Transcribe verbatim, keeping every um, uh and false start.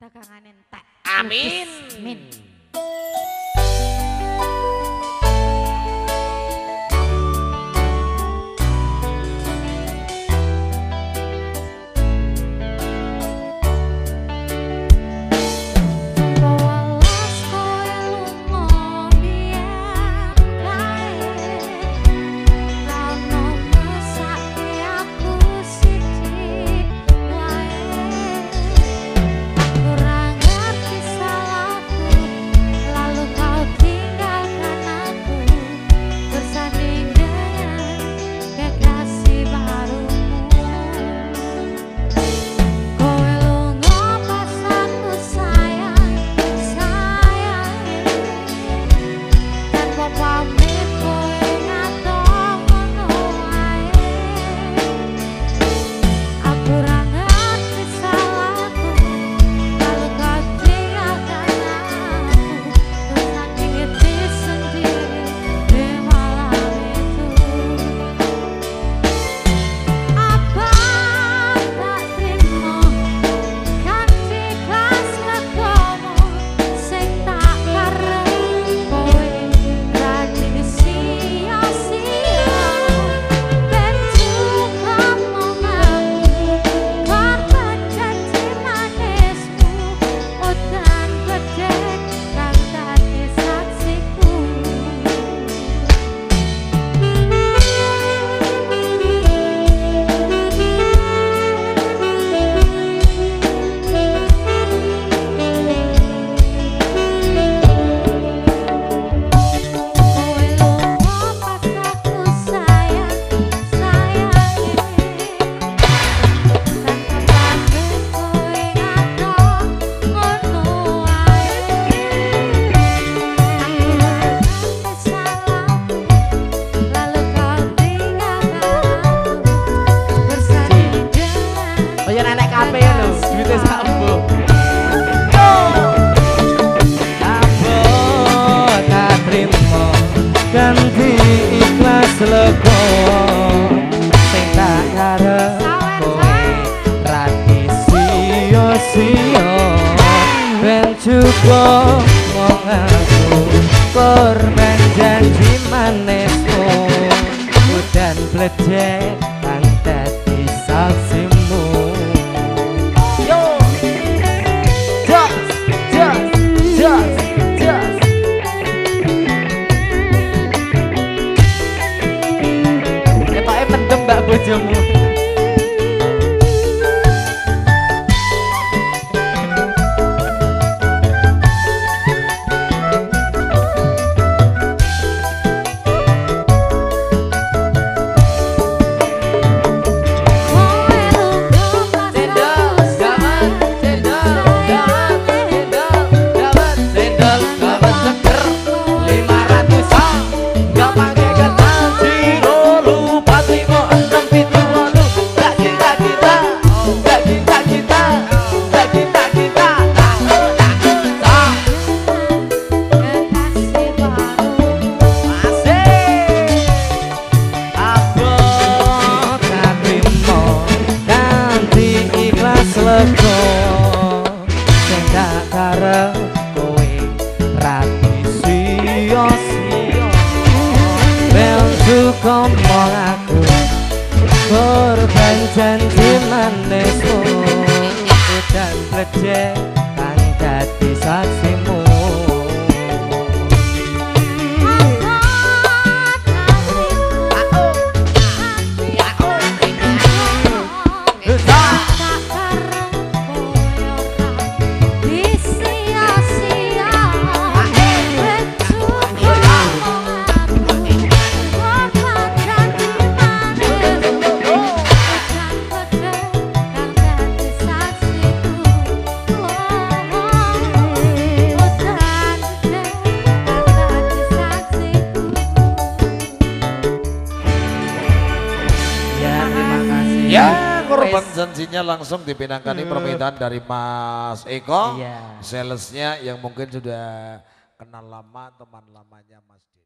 dagangan entek. Amin. Amin. Ganti ikhlas lego sing tak karep kowe rati sia-sia ben cukup wong aku korban janji manismu udan bledek kang dadi saksimu yo just just just just mbak bojomu lego sing gak karep kowe rati sia-sia ben cukup mong aku korban janji manismu udan bledek kang dadi saksimu Ya, korban janjinya langsung dipindahkan hmm. permintaan dari Mas Eko, iya. salesnya yang mungkin sudah kenal lama, teman lamanya Mas Didi.